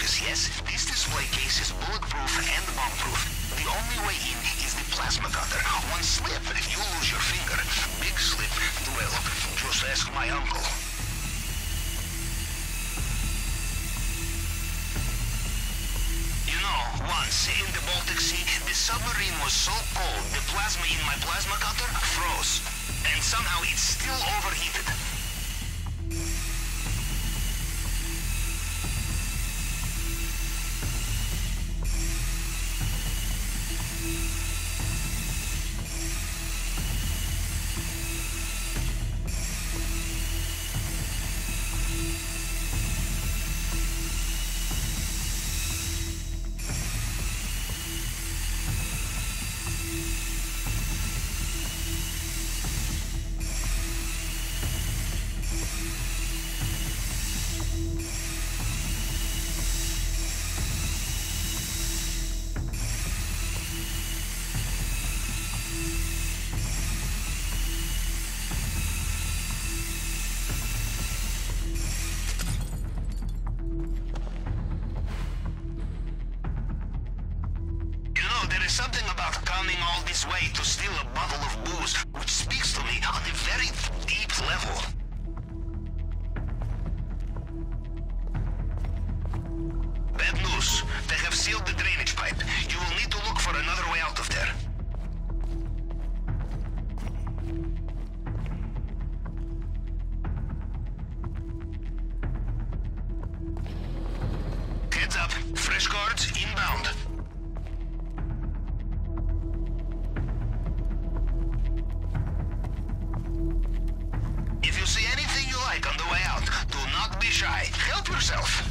focus, yes? This display case is bulletproof and bomb-proof. The only way in is the plasma cutter. One slip, you lose your finger. Big slip, well, just ask my uncle. You know, once in the Baltic Sea, the submarine was so cold, the plasma in my plasma cutter froze. And somehow it's still overheated. Something about coming all this way to steal a bottle of booze, which speaks to me on a very deep level. Bad news. They have sealed the drainage pipe. You will need to look for another way out of there. Heads up. Fresh guards inbound. On the way out, do not be shy. Help yourself.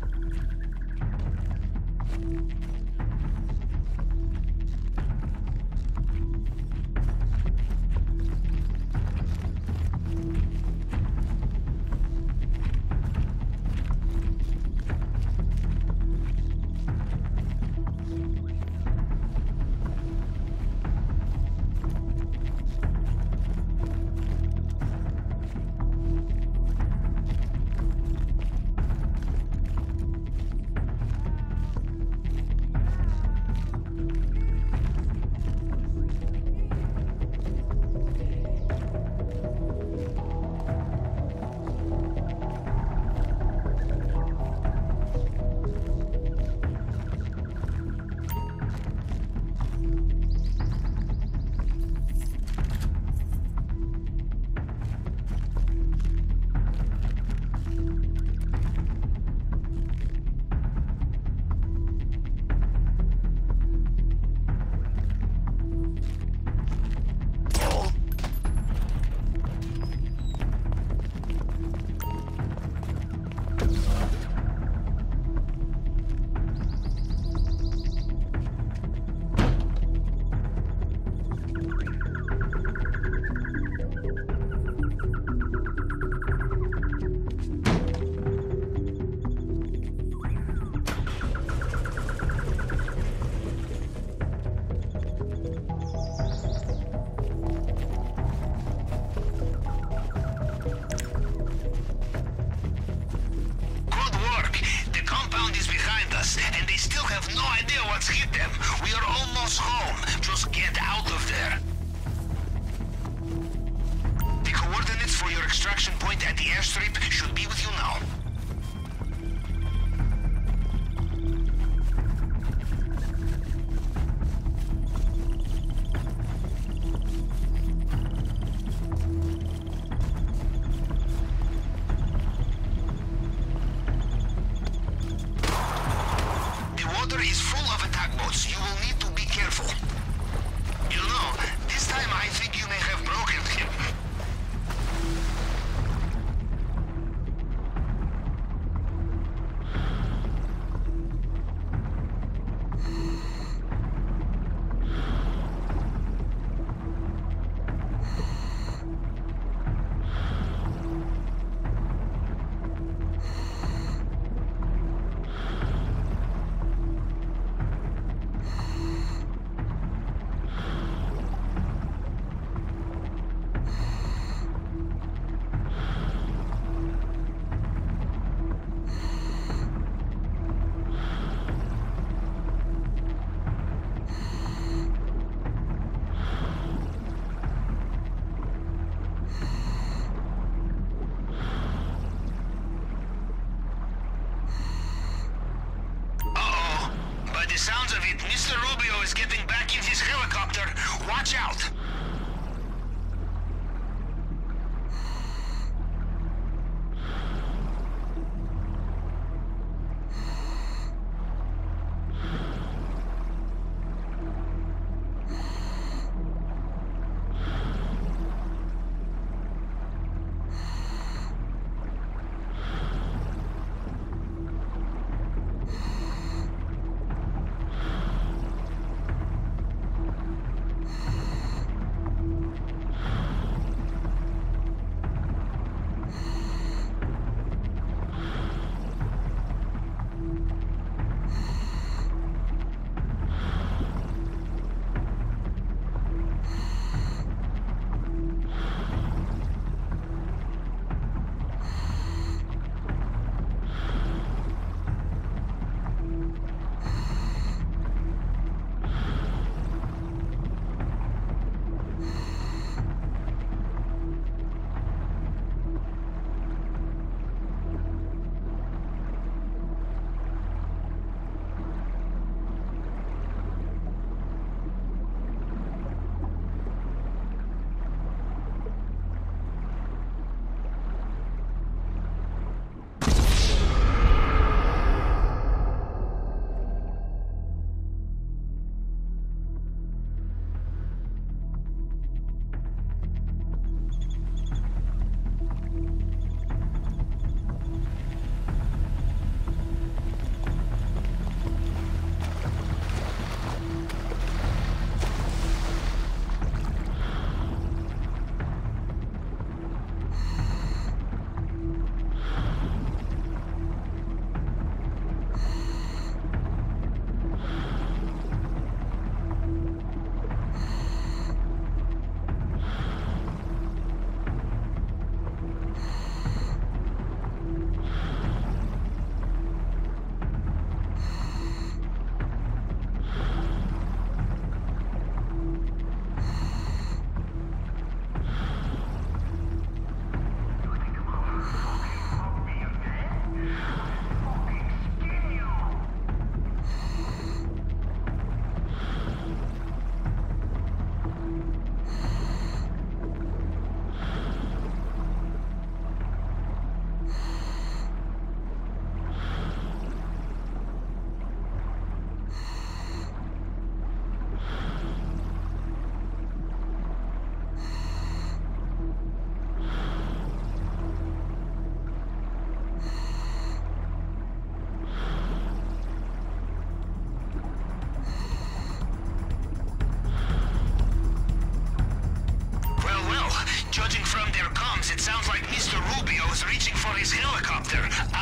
What's hit them? We are almost home. Just get out of there. The coordinates for your extraction point at the airstrip should be with you now. Is full of attack boats. You will need to be careful. You know, this time I think you may have broken him. the sounds of it, Mr. Rubio is getting back in his helicopter. Watch out! Judging from their comms, it sounds like Mr. Rubio is reaching for his helicopter.